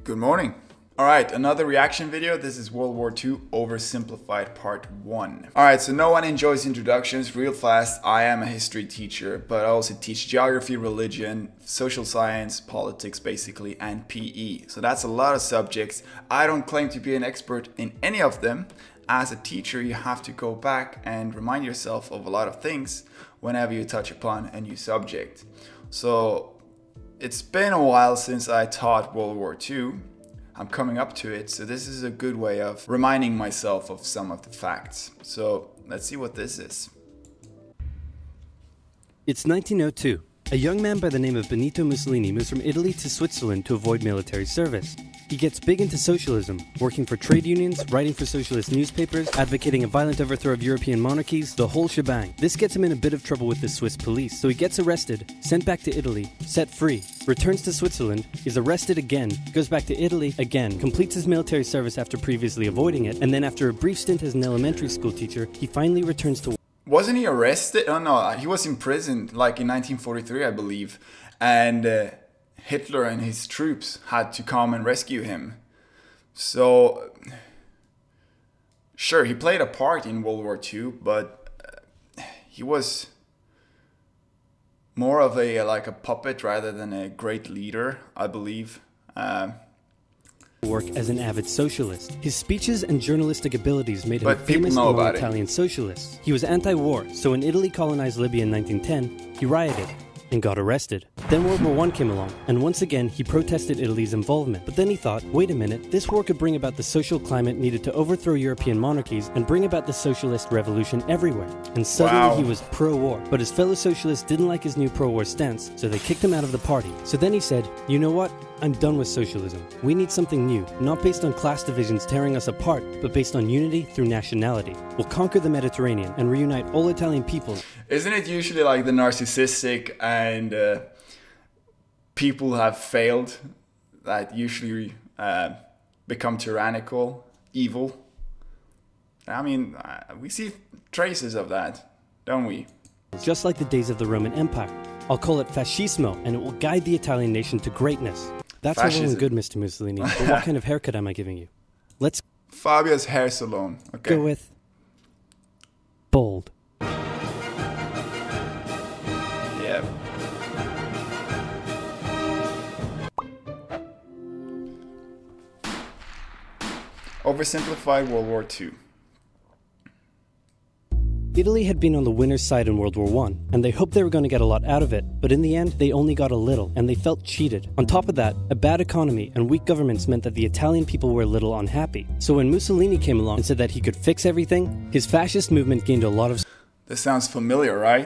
Good morning. Alright, another reaction video. This is World War II Oversimplified Part 1. Alright, so no one enjoys introductions. Real fast, I am a history teacher, but I also teach geography, religion, social science, politics basically, and PE. So that's a lot of subjects. I don't claim to be an expert in any of them. As a teacher, you have to go back and remind yourself of a lot of things whenever you touch upon a new subject. So it's been a while since I taught World War II. I'm coming up to it, so this is a good way of reminding myself of some of the facts. So let's see what this is. It's 1902. A young man by the name of Benito Mussolini moves from Italy to Switzerland to avoid military service. He gets big into socialism, working for trade unions, writing for socialist newspapers, advocating a violent overthrow of European monarchies, the whole shebang. This gets him in a bit of trouble with the Swiss police, so he gets arrested, sent back to Italy, set free, returns to Switzerland, is arrested again, goes back to Italy again, completes his military service after previously avoiding it, and then after a brief stint as an elementary school teacher, he finally returns to... Wasn't he arrested? Oh no, he was imprisoned like in 1943, I believe, and Hitler and his troops had to come and rescue him. So, sure, he played a part in World War II, but he was more of a puppet rather than a great leader, I believe. Work as an avid socialist. His speeches and journalistic abilities made him famous among Italian socialists. He was anti-war, so when Italy colonized Libya in 1910, he rioted and got arrested. Then World War I came along, and once again he protested Italy's involvement. But then he thought, wait a minute, this war could bring about the social climate needed to overthrow European monarchies and bring about the socialist revolution everywhere. And suddenly he was pro-war. But his fellow socialists didn't like his new pro-war stance, so they kicked him out of the party. So then he said, you know what? I'm done with socialism. We need something new, not based on class divisions tearing us apart, but based on unity through nationality. We'll conquer the Mediterranean and reunite all Italian peoples. Isn't it usually like the narcissistic and people who have failed that usually become tyrannical, evil? I mean, we see traces of that, don't we? Just like the days of the Roman Empire. I'll call it fascismo, and it will guide the Italian nation to greatness. That's all well and good, Mr. Mussolini, but what kind of haircut am I giving you? Let's... Fabio's hair salon. Okay. Go with... bold. Yeah. Oversimplified World War II. Italy had been on the winner's side in World War I, and they hoped they were going to get a lot out of it, but in the end, they only got a little, and they felt cheated. On top of that, a bad economy and weak governments meant that the Italian people were a little unhappy. So when Mussolini came along and said that he could fix everything, his fascist movement gained a lot of... This sounds familiar, right?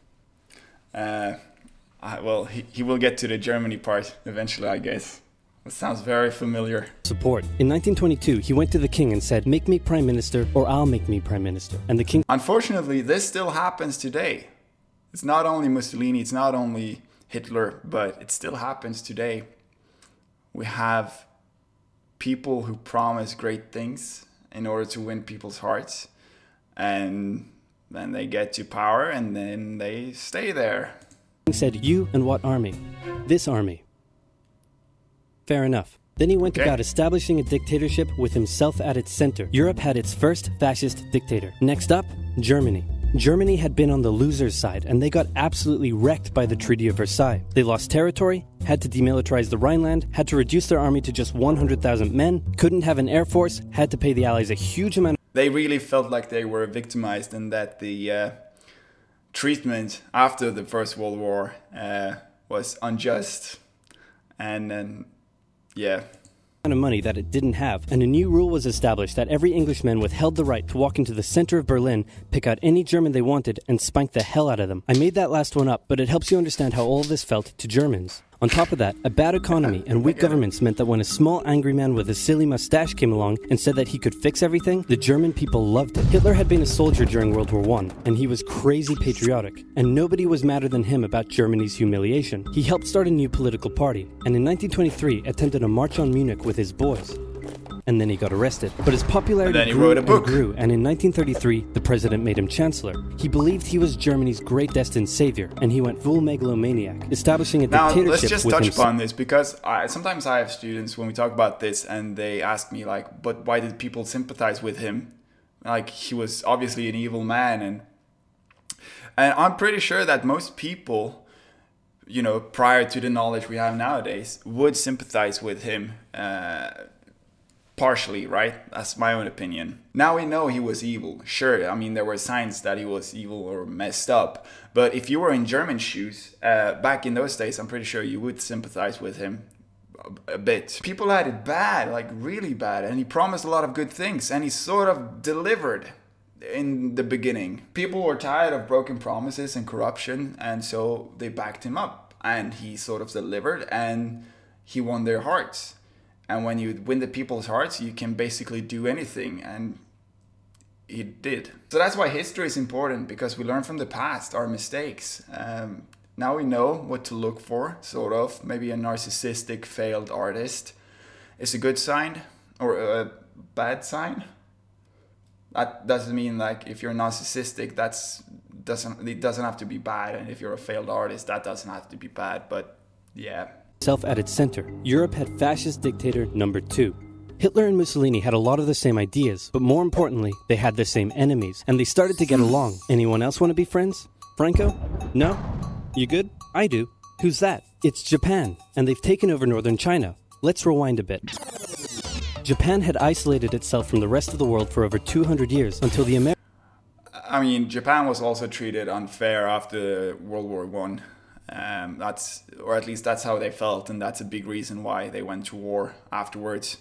Well, he will get to the Germany part eventually, I guess. It sounds very familiar. Support. In 1922, he went to the king and said, make me prime minister or I'll make me prime minister. And the king... Unfortunately, this still happens today. It's not only Mussolini, it's not only Hitler, but it still happens today. We have people who promise great things in order to win people's hearts. And then they get to power and then they stay there. He said, you and what army? This army. Fair enough. Then he went about establishing a dictatorship with himself at its center. Europe had its first fascist dictator. Next up, Germany. Germany had been on the loser's side, and they got absolutely wrecked by the Treaty of Versailles. They lost territory, had to demilitarize the Rhineland, had to reduce their army to just 100,000 men, couldn't have an air force, had to pay the Allies a huge amount. They really felt like they were victimized and that the treatment after the First World War was unjust. And then... yeah. Of money that it didn't have, and a new rule was established that every Englishman withheld the right to walk into the center of Berlin, pick out any German they wanted, and spank the hell out of them. I made that last one up, but it helps you understand how all of this felt to Germans. On top of that, a bad economy and weak governments meant that when a small angry man with a silly mustache came along and said that he could fix everything, the German people loved it. Hitler had been a soldier during World War I, and he was crazy patriotic, and nobody was madder than him about Germany's humiliation. He helped start a new political party, and in 1923 attempted a march on Munich with his boys. and then he got arrested. But his popularity grew and grew, and in 1933, the president made him chancellor. He believed he was Germany's great destined savior, and he went full megalomaniac, establishing a dictatorship. Now, let's just touch upon this, because sometimes I have students, when we talk about this, and they ask me, like, but why did people sympathize with him? Like, he was obviously an evil man, and I'm pretty sure that most people, you know, prior to the knowledge we have nowadays, would sympathize with him partially, right? That's my own opinion. Now we know he was evil. Sure, I mean, there were signs that he was evil or messed up. But if you were in German shoes, back in those days, I'm pretty sure you would sympathize with him a bit. People had it bad, like really bad. And he promised a lot of good things, and he sort of delivered in the beginning. People were tired of broken promises and corruption, and so they backed him up, and he sort of delivered, and he won their hearts. And when you win the people's hearts, you can basically do anything, and he did. So that's why history is important, because we learn from the past, our mistakes. Now we know what to look for, sort of. Maybe a narcissistic failed artist is a good sign, or a bad sign. That doesn't mean, like, if you're narcissistic, it doesn't have to be bad, and if you're a failed artist, that doesn't have to be bad. But yeah. Self at its center, Europe had fascist dictator number 2. Hitler and Mussolini had a lot of the same ideas, but more importantly, they had the same enemies, and they started to get along. Anyone else want to be friends? Franco? No? You good? I do. Who's that? It's Japan, and they've taken over northern China. Let's rewind a bit. Japan had isolated itself from the rest of the world for over 200 years until the Americans... I mean, Japan was also treated unfair after World War I. Or at least that's how they felt, and that's a big reason why they went to war afterwards.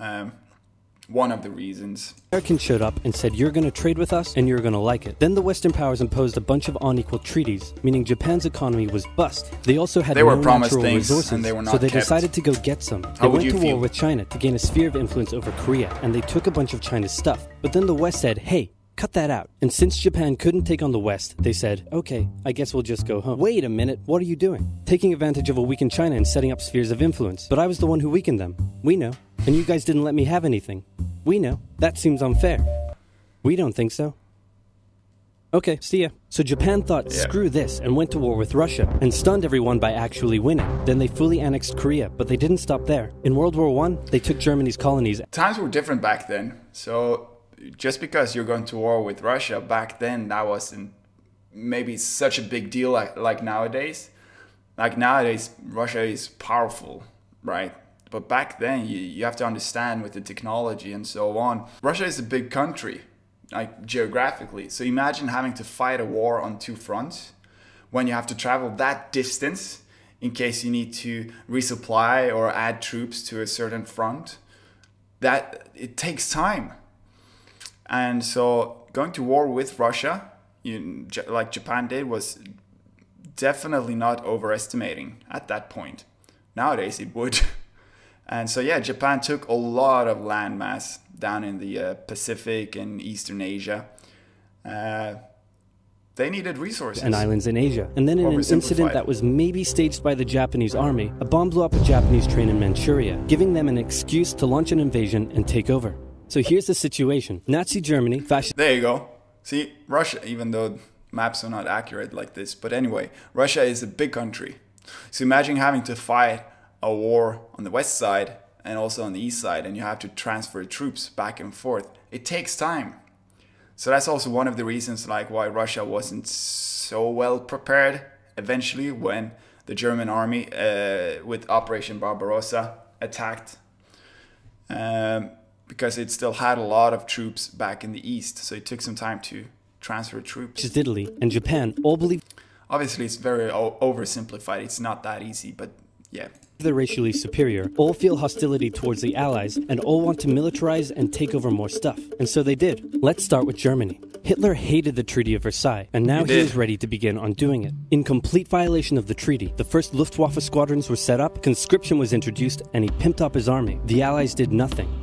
One of the reasons. Americans showed up and said, you're going to trade with us and you're going to like it. Then the Western powers imposed a bunch of unequal treaties, meaning Japan's economy was bust. They also had no natural resources, and they were not so they decided to go get some. They went to war with China to gain a sphere of influence over Korea, and they took a bunch of China's stuff. But then the West said, hey, cut that out. And since Japan couldn't take on the West, they said, okay, I guess we'll just go home. Wait a minute, what are you doing? Taking advantage of a weakened China and setting up spheres of influence. But I was the one who weakened them. We know. And you guys didn't let me have anything. We know. That seems unfair. We don't think so. Okay, see ya. So Japan thought, screw this, and went to war with Russia, and stunned everyone by actually winning. Then they fully annexed Korea, but they didn't stop there. In World War I, they took Germany's colonies. Times were different back then, so just because you're going to war with Russia back then, that wasn't maybe such a big deal like nowadays. Like nowadays, Russia is powerful, right? But back then, you have to understand with the technology and so on. Russia is a big country, like geographically. So imagine having to fight a war on 2 fronts when you have to travel that distance in case you need to resupply or add troops to a certain front. That it takes time. And so going to war with Russia, like Japan did, was definitely not overestimating at that point. Nowadays it would. And so yeah, Japan took a lot of landmass down in the Pacific and Eastern Asia. They needed resources. And islands in Asia. And then in an incident that was maybe staged by the Japanese army, a bomb blew up a Japanese train in Manchuria, giving them an excuse to launch an invasion and take over. So here's the situation. Nazi Germany, fascist... There you go. See, Russia, even though maps are not accurate like this, but anyway, Russia is a big country. So imagine having to fight a war on the west side and also on the east side, and you have to transfer troops back and forth. It takes time. So that's also one of the reasons like why Russia wasn't so well prepared eventually when the German army with Operation Barbarossa attacked, because it still had a lot of troops back in the east. So it took some time to transfer troops. Just Italy and Japan all believe... Obviously, it's very oversimplified. It's not that easy, but yeah. They're racially superior, all feel hostility towards the Allies, and all want to militarize and take over more stuff. And so they did. Let's start with Germany. Hitler hated the Treaty of Versailles, and now he was ready to begin undoing it. In complete violation of the treaty, the first Luftwaffe squadrons were set up, conscription was introduced, and he pimped up his army. The Allies did nothing.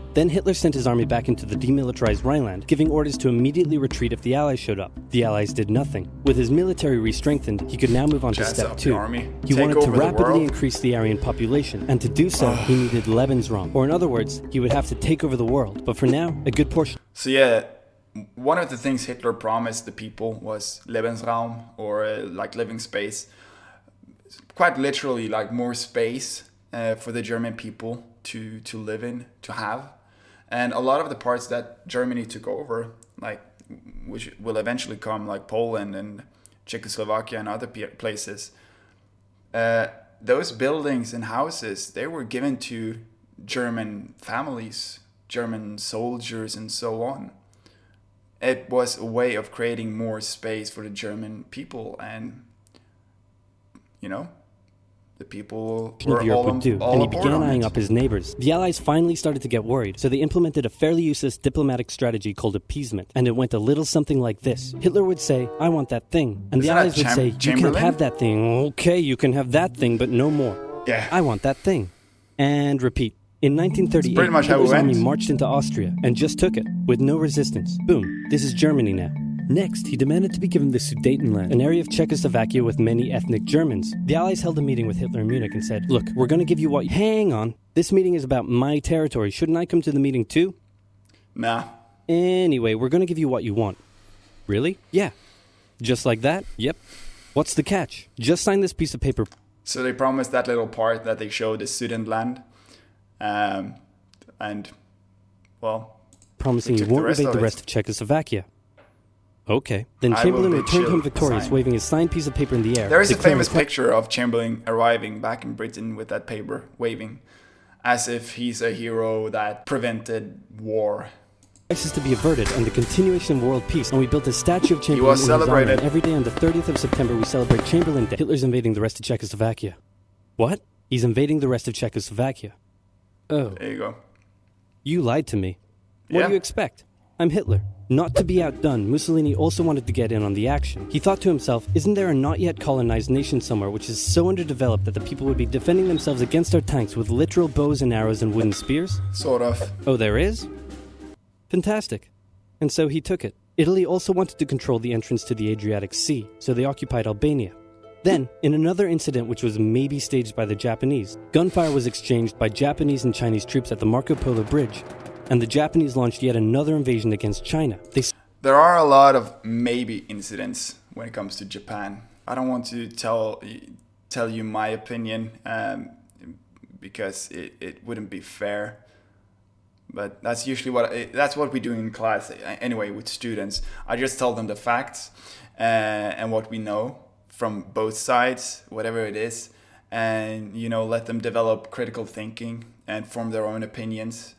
Then Hitler sent his army back into the demilitarized Rhineland, giving orders to immediately retreat if the Allies showed up. The Allies did nothing. With his military re-strengthened, he could now move on to step 2. He wanted to rapidly increase the Aryan population, and to do so, he needed Lebensraum. Or in other words, he would have to take over the world. But for now, a good portion. So yeah, one of the things Hitler promised the people was Lebensraum, or like living space. Quite literally, like more space for the German people to live in, to have. And a lot of the parts that Germany took over, like which will eventually come, like Poland and Czechoslovakia and other places, those buildings and houses, they were given to German families, German soldiers, and so on. It was a way of creating more space for the German people, and you know, the people were Europe all, would do, all and he began eyeing up his neighbors. The Allies finally started to get worried, so they implemented a fairly useless diplomatic strategy called appeasement, and it went a little something like this. Hitler would say, "I want that thing," and the Allies would say, "You can't have that thing." "Okay, you can have that thing, but no more." Yeah. "I want that thing." And repeat. In 1938, Hitler's army marched into Austria and just took it, with no resistance. Boom, this is Germany now. Next, he demanded to be given the Sudetenland, an area of Czechoslovakia with many ethnic Germans. The Allies held a meeting with Hitler in Munich and said, "Look, we're going to give you what... Hang on. This meeting is about my territory. Shouldn't I come to the meeting too?" Nah. "Anyway, we're going to give you what you want." "Really?" "Yeah." "Just like that?" "Yep." "What's the catch?" "Just sign this piece of paper." So they promised that little part that they showed, the Sudetenland. And, well... promising he won't invade the rest of Czechoslovakia. Okay. Then Chamberlain returned home victorious, waving his signed piece of paper in the air. There is a famous picture of Chamberlain arriving back in Britain with that paper, waving, as if he's a hero that prevented war. Crisis to be averted and the continuation of world peace, and we built a statue of Chamberlain. He was celebrated. Every day on the 30th of September, we celebrate Chamberlain Day. Hitler's invading the rest of Czechoslovakia. What? He's invading the rest of Czechoslovakia. Oh. There you go. You lied to me. What do you expect? I'm Hitler. Not to be outdone, Mussolini also wanted to get in on the action. He thought to himself, isn't there a not yet colonized nation somewhere which is so underdeveloped that the people would be defending themselves against our tanks with literal bows and arrows and wooden spears? Sort of. Oh, there is? Fantastic. And so he took it. Italy also wanted to control the entrance to the Adriatic Sea, so they occupied Albania. Then, in another incident which was maybe staged by the Japanese, gunfire was exchanged by Japanese and Chinese troops at the Marco Polo Bridge, and the Japanese launched yet another invasion against China. There are a lot of maybe incidents when it comes to Japan. I don't want to tell you my opinion because it wouldn't be fair. But that's usually what we do in class anyway with students. I just tell them the facts and what we know from both sides, whatever it is, and let them develop critical thinking and form their own opinions.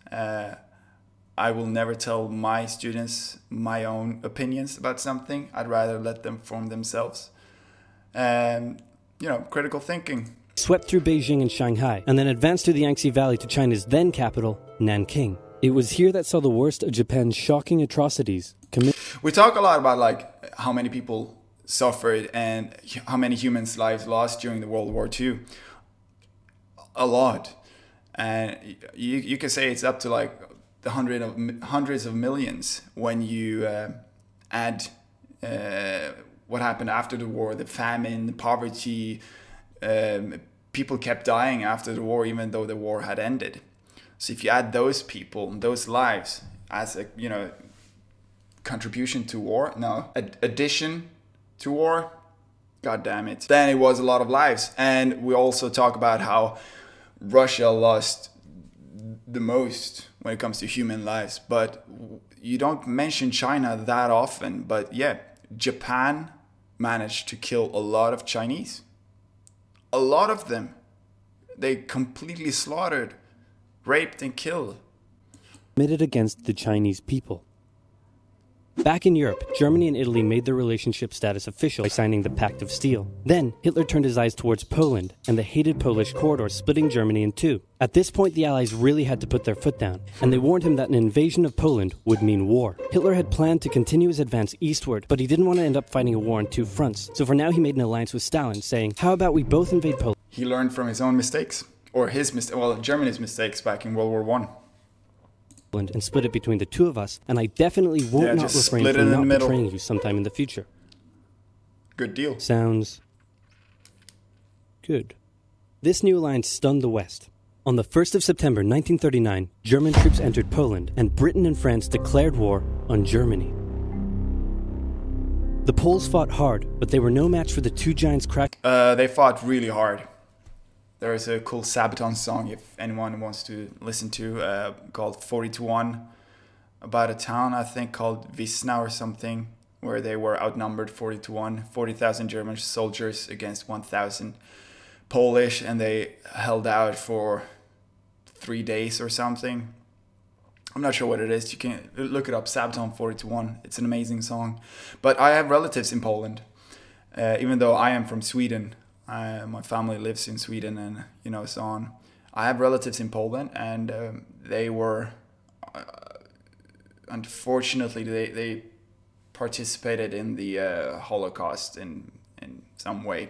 I will never tell my students my own opinions about something. I'd rather let them form themselves. And, critical thinking. Swept through Beijing and Shanghai, and then advanced through the Yangtze Valley to China's then capital, Nanking. It was here that saw the worst of Japan's shocking atrocities. We talk a lot about how many people suffered and how many humans' lives lost during the World War II. A lot. And you can say it's up to like the hundreds of millions when you add what happened after the war, the famine, the poverty. People kept dying after the war, even though the war had ended. So if you add those people, those lives as a contribution to war, addition to war, god damn it, then it was a lot of lives. And we also talk about how Russia lost the most when it comes to human lives, but you don't mention China that often. But yeah, Japan managed to kill a lot of Chinese. A lot of them. They completely slaughtered, raped and killed. Committed against the Chinese people. Back in Europe, Germany and Italy made their relationship status official by signing the Pact of Steel. Then, Hitler turned his eyes towards Poland and the hated Polish corridor, splitting Germany in two. At this point, the Allies really had to put their foot down, and they warned him that an invasion of Poland would mean war. Hitler had planned to continue his advance eastward, but he didn't want to end up fighting a war on two fronts. So for now, he made an alliance with Stalin, saying, how about we both invade Poland? He learned from his own mistakes, or Germany's mistakes back in World War I. and split it between the two of us, and I definitely won't not refrain from not betraying you sometime in the future. Good deal. Sounds good. This new alliance stunned the West. On the 1st of September 1939, German troops entered Poland, and Britain and France declared war on Germany. The Poles fought hard, but they were no match for the two giants They fought really hard. There is a cool Sabaton song, if anyone wants to listen to, called 40-1, about a town, I think, called Wisna or something, where they were outnumbered 40-1, 40,000 German soldiers against 1,000 Polish, and they held out for 3 days or something. I'm not sure what it is. You can look it up, Sabaton 40-1. It's an amazing song. But I have relatives in Poland, even though I am from Sweden. My family lives in Sweden and, so on. I have relatives in Poland, and they were, unfortunately, they participated in the Holocaust in some way.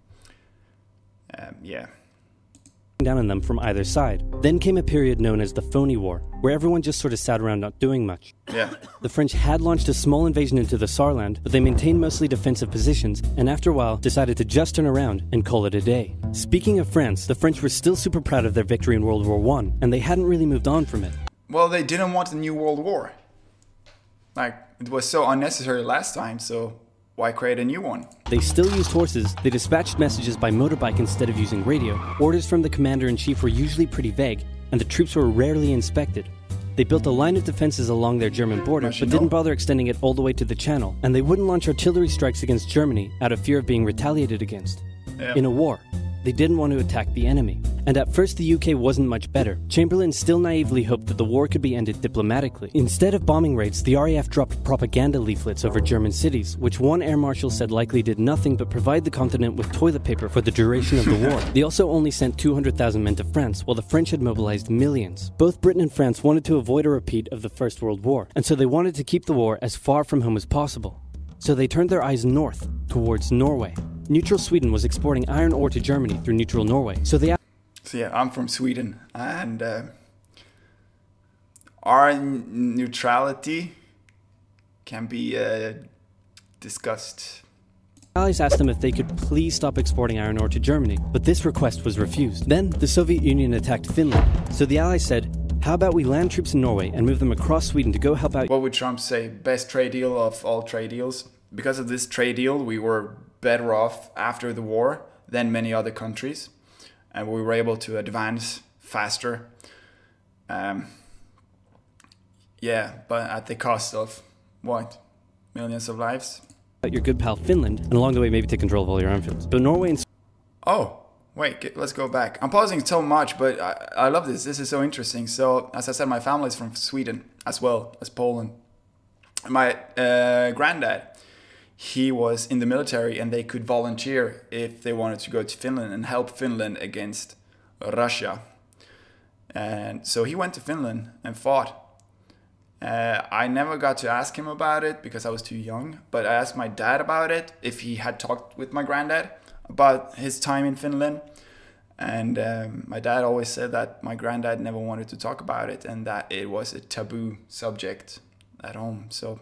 Down on them from either side. Then came a period known as the Phony War, where everyone just sort of sat around not doing much. Yeah. The French had launched a small invasion into the Saarland, but they maintained mostly defensive positions, and after a while decided to just turn around and call it a day. Speaking of France, the French were still super proud of their victory in World War I, and they hadn't really moved on from it. Well, they didn't want a new World War. It was so unnecessary last time, so why create a new one? They still used horses, they dispatched messages by motorbike instead of using radio, orders from the commander-in-chief were usually pretty vague, and the troops were rarely inspected. They built a line of defenses along their German border, but didn't bother extending it all the way to the Channel, and they wouldn't launch artillery strikes against Germany out of fear of being retaliated against. Yeah. In a war, they didn't want to attack the enemy. And at first the UK wasn't much better. Chamberlain still naively hoped that the war could be ended diplomatically. Instead of bombing raids, the RAF dropped propaganda leaflets over German cities, which one air marshal said likely did nothing but provide the continent with toilet paper for the duration of the war. They also only sent 200,000 men to France, while the French had mobilized millions. Both Britain and France wanted to avoid a repeat of the First World War, and so they wanted to keep the war as far from home as possible. So they turned their eyes north, towards Norway. Neutral Sweden was exporting iron ore to Germany through neutral Norway, so they... So yeah, I'm from Sweden, and our neutrality can be discussed. Allies asked them if they could please stop exporting iron ore to Germany, but this request was refused. Then the Soviet Union attacked Finland, so the Allies said, how about we land troops in Norway and move them across Sweden to go help out... What would Trump say? Best trade deal of all trade deals? Because of this trade deal, we were better off after the war than many other countries. And we were able to advance faster. But at the cost of, what? Millions of lives? Your good pal Finland, and along the way maybe take control of all your armed fields. But Norway and... Oh, wait, let's go back. I'm pausing so much, but I love this. This is so interesting. So, as I said, my family is from Sweden as well as Poland. My granddad, he was in the military, and they could volunteer if they wanted to go to Finland and help Finland against Russia. And so he went to Finland and fought. I never got to ask him about it because I was too young, but I asked my dad about it, if he had talked with my granddad about his time in Finland. And my dad always said that my granddad never wanted to talk about it and that it was a taboo subject at home. So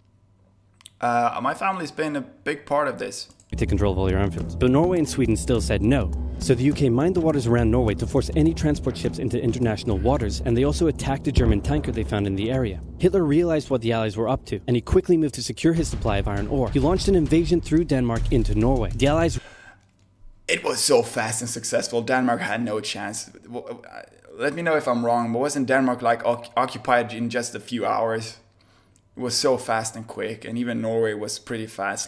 my family's been a big part of this. You take control of all your armed fields. But Norway and Sweden still said no. So the UK mined the waters around Norway to force any transport ships into international waters, and they also attacked a German tanker they found in the area. Hitler realized what the Allies were up to, and he quickly moved to secure his supply of iron ore. He launched an invasion through Denmark into Norway. The Allies... It was so fast and successful. Denmark had no chance. Let me know if I'm wrong, but wasn't Denmark occupied in just a few hours? It was so fast and quick, and even Norway was pretty fast,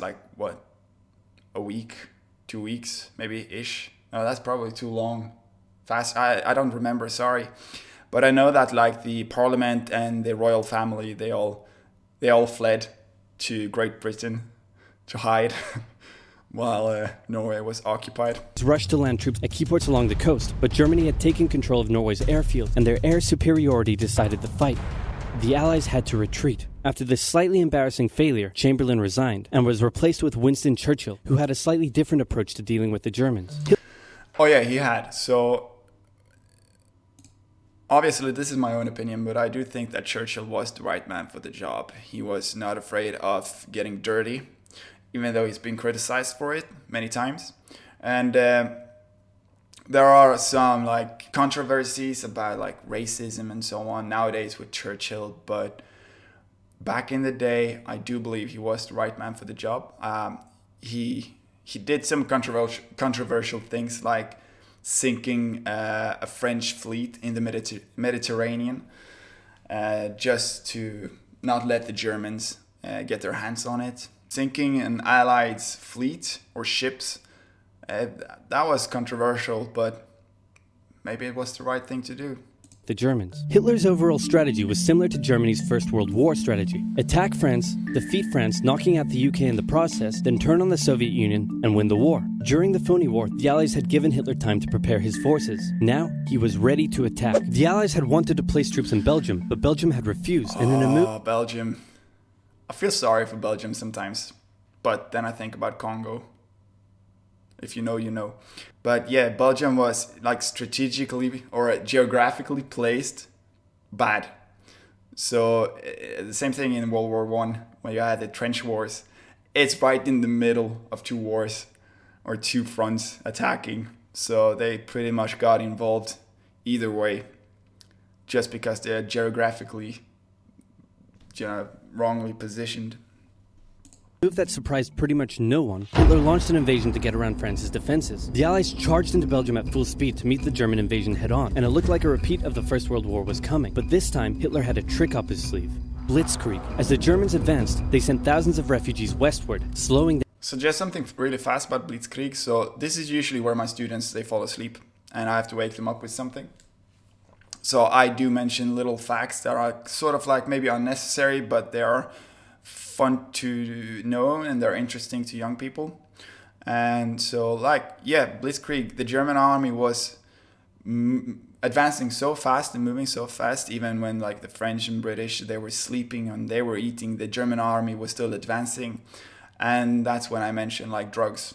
a week, 2 weeks, maybe ish. No, that's probably too long. Fast, I don't remember, sorry. But I know that the parliament and the royal family, they all fled to Great Britain to hide while Norway was occupied. Rushed to land troops at key ports along the coast, but Germany had taken control of Norway's airfield, and their air superiority decided the fight. The Allies had to retreat. After this slightly embarrassing failure, Chamberlain resigned and was replaced with Winston Churchill, who had a slightly different approach to dealing with the Germans. Oh yeah, he had. So Obviously, this is my own opinion, but I do think that Churchill was the right man for the job. He was not afraid of getting dirty, even though he's been criticized for it many times. And there are some like controversies about like racism and so on nowadays with Churchill, but back in the day, I do believe he was the right man for the job. He did some controversial things like sinking a French fleet in the Mediterranean just to not let the Germans get their hands on it. Sinking an Allied fleet or ships, that was controversial, but maybe it was the right thing to do. The Germans. Hitler's overall strategy was similar to Germany's First World War strategy. Attack France, defeat France, knocking out the UK in the process, then turn on the Soviet Union and win the war. During the phony war, the Allies had given Hitler time to prepare his forces. Now, he was ready to attack. The Allies had wanted to place troops in Belgium, but Belgium had refused, and in a move... Belgium. I feel sorry for Belgium sometimes, but then I think about Congo. If you know, you know. But yeah, Belgium was like strategically or geographically placed bad. So the same thing in World War I, when you had the trench wars. It's right in the middle of two wars or two fronts attacking. So they pretty much got involved either way, just because they're geographically, wrongly positioned. A move that surprised pretty much no one, Hitler launched an invasion to get around France's defenses. The Allies charged into Belgium at full speed to meet the German invasion head-on, and it looked like a repeat of the First World War was coming. But this time, Hitler had a trick up his sleeve. Blitzkrieg. As the Germans advanced, they sent thousands of refugees westward, slowing down. So just something really fast about Blitzkrieg. So this is usually where my students, they fall asleep, and I have to wake them up with something. So I do mention little facts that are sort of like maybe unnecessary, but they are fun to know and they're interesting to young people. And so Blitzkrieg, the German army was advancing so fast and moving so fast, even when like the French and British, they were sleeping and they were eating, the German army was still advancing. And that's when I mentioned like drugs.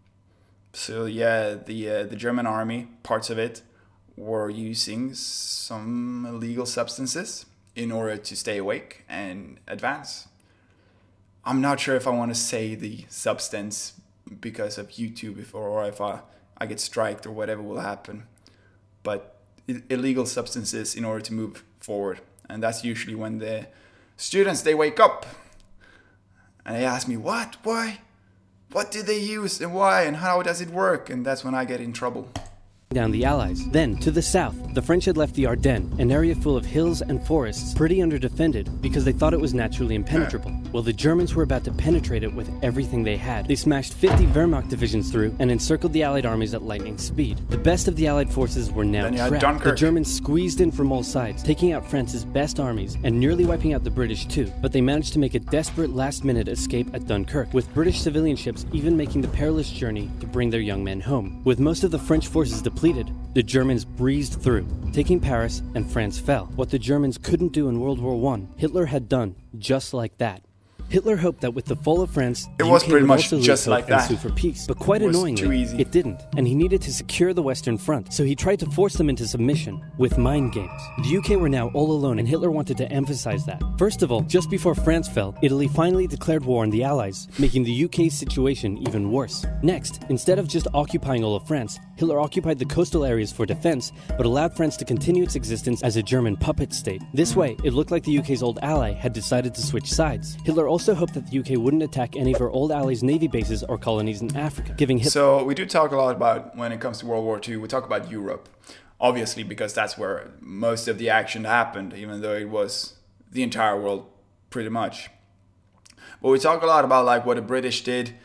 So yeah, the German army, parts of it, were using some illegal substances in order to stay awake and advance. I'm not sure if I want to say the substance because of YouTube or if I get striked or whatever will happen. But illegal substances in order to move forward. And that's usually when the students, they wake up and they ask me, what, why, what did they use and why and how does it work? And that's when I get in trouble. Down the Allies. Then, to the south, the French had left the Ardennes, an area full of hills and forests, pretty underdefended because they thought it was naturally impenetrable. Well, the Germans were about to penetrate it with everything they had. They smashed 50 Wehrmacht divisions through and encircled the Allied armies at lightning speed. The best of the Allied forces were now trapped. The Germans squeezed in from all sides, taking out France's best armies and nearly wiping out the British too. But they managed to make a desperate last-minute escape at Dunkirk, with British civilian ships even making the perilous journey to bring their young men home. With most of the French forces depleted, the Germans breezed through, taking Paris, and France fell. What the Germans couldn't do in World War I, Hitler had done just like that. Hitler hoped that with the fall of France, it was pretty much just like that. And sue for peace. But quite annoyingly, it didn't, and he needed to secure the Western Front, so he tried to force them into submission with mind games. The UK were now all alone, and Hitler wanted to emphasize that. First of all, just before France fell, Italy finally declared war on the Allies, making the UK's situation even worse. Next, instead of just occupying all of France, Hitler occupied the coastal areas for defense, but allowed France to continue its existence as a German puppet state. This way, it looked like the UK's old ally had decided to switch sides. Hitler also hoped that the UK wouldn't attack any of her old allies' navy bases or colonies in Africa, giving Hitler... So we do talk a lot about, when it comes to World War II, we talk about Europe. Obviously, because that's where most of the action happened, even though it was the entire world, pretty much. But we talk a lot about like what the British did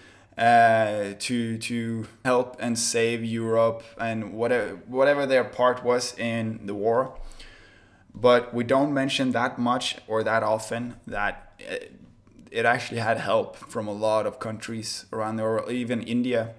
to help and save Europe and whatever their part was in the war. But we don't mention that much or that often that it actually had help from a lot of countries around the world, even India.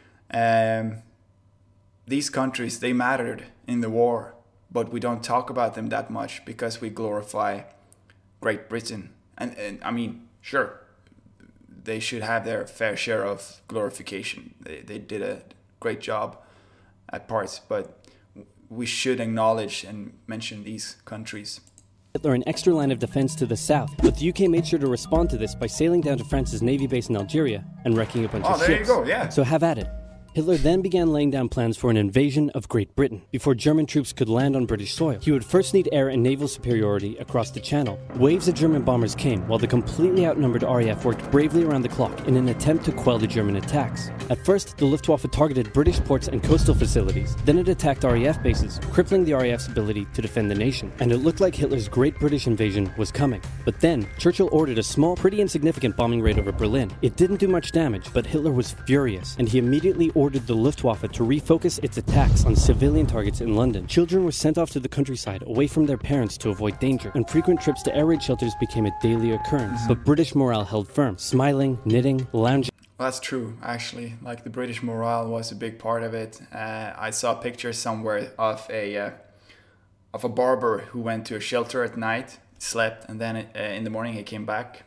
These countries, they mattered in the war, but we don't talk about them that much because we glorify Great Britain. And I mean, sure, they should have their fair share of glorification. They did a great job at parts, but we should acknowledge and mention these countries. Hitler an extra line of defense to the south, but the UK made sure to respond to this by sailing down to France's navy base in Algeria and wrecking a bunch of ships. Oh, there you go, yeah. So have at it. Hitler then began laying down plans for an invasion of Great Britain. Before German troops could land on British soil, he would first need air and naval superiority across the Channel. Waves of German bombers came, while the completely outnumbered RAF worked bravely around the clock in an attempt to quell the German attacks. At first, the Luftwaffe targeted British ports and coastal facilities. Then it attacked RAF bases, crippling the RAF's ability to defend the nation. And it looked like Hitler's Great British invasion was coming. But then, Churchill ordered a small, pretty insignificant bombing raid over Berlin. It didn't do much damage, but Hitler was furious, and he immediately ordered the Luftwaffe to refocus its attacks on civilian targets in London. Children were sent off to the countryside away from their parents to avoid danger, and frequent trips to air raid shelters became a daily occurrence. But British morale held firm, smiling, knitting, lounging. Well, that's true, actually. Like, the British morale was a big part of it. I saw a picture somewhere of a barber who went to a shelter at night, slept, and then in the morning he came back.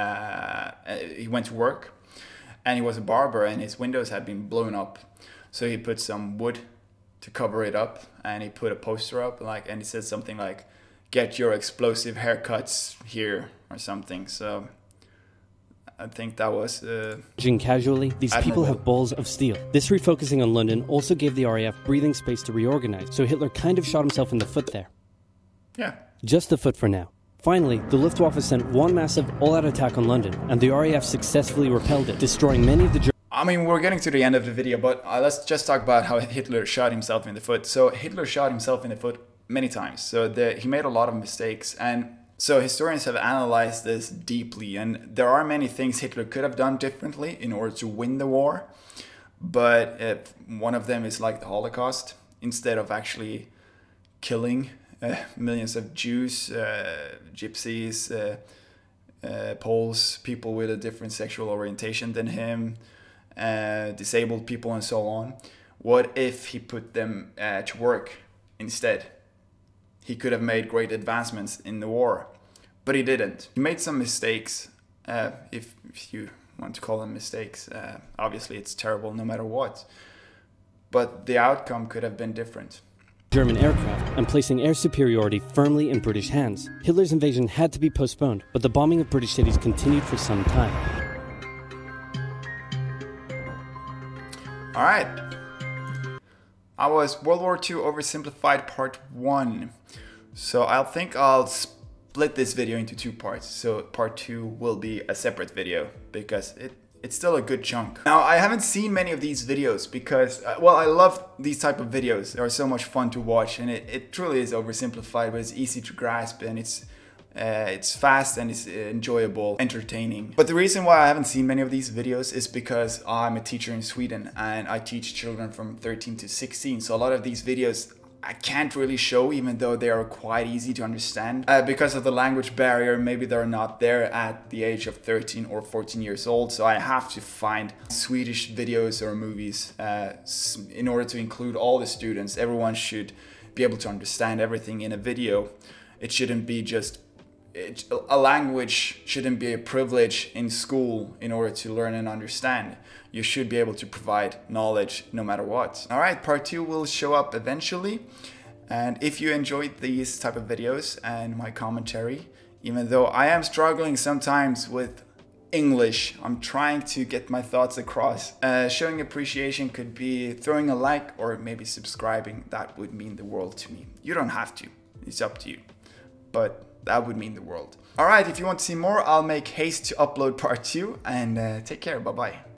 He went to work, and he was a barber, and his windows had been blown up. So he put some wood to cover it up, and he put a poster up, and he said something like, "Get your explosive haircuts here," or something. So I think that was casually, these people have balls of steel. This refocusing on London also gave the RAF breathing space to reorganize, so Hitler kind of shot himself in the foot there. Yeah. Just the foot for now. Finally, the Luftwaffe sent one massive all-out attack on London, and the RAF successfully repelled it, destroying many of the German... I mean, we're getting to the end of the video, but let's just talk about how Hitler shot himself in the foot. So Hitler shot himself in the foot many times. So he made a lot of mistakes. And so historians have analyzed this deeply. And there are many things Hitler could have done differently in order to win the war. But one of them is like the Holocaust. Instead of actually killing millions of Jews, gypsies, Poles, people with a different sexual orientation than him, disabled people and so on. What if he put them to work instead? He could have made great advancements in the war, but he didn't. He made some mistakes, if you want to call them mistakes. Obviously it's terrible no matter what, but the outcome could have been different. German aircraft and placing air superiority firmly in British hands. Hitler's invasion had to be postponed, but the bombing of British cities continued for some time. All right, I was World War II Oversimplified Part 1. So I think I'll split this video into 2 parts. So Part 2 will be a separate video because it's still a good chunk. Now, I haven't seen many of these videos because, well, I love these type of videos. They are so much fun to watch, and it truly is oversimplified, but it's easy to grasp, and it's fast and it's enjoyable, entertaining. But the reason why I haven't seen many of these videos is because I'm a teacher in Sweden and I teach children from 13 to 16. So a lot of these videos I can't really show, even though they are quite easy to understand. Because of the language barrier, maybe they're not there at the age of 13 or 14 years old. So I have to find Swedish videos or movies in order to include all the students. Everyone should be able to understand everything in a video. It shouldn't be just a language shouldn't be a privilege in school in order to learn and understand. You should be able to provide knowledge no matter what. All right, part 2 will show up eventually. And if you enjoyed these type of videos and my commentary, even though I am struggling sometimes with English, I'm trying to get my thoughts across. Showing appreciation could be throwing a like or maybe subscribing. That would mean the world to me. You don't have to, it's up to you. But that would mean the world. All right, if you want to see more, I'll make haste to upload part 2, and take care. Bye-bye.